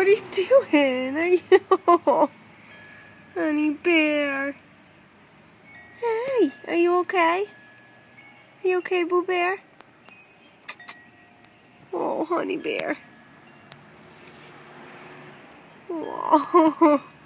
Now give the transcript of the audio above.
you doing? Are you... Honey bear. Hey, are you okay? Are you okay, Boo Bear? Oh, honey bear. Oh.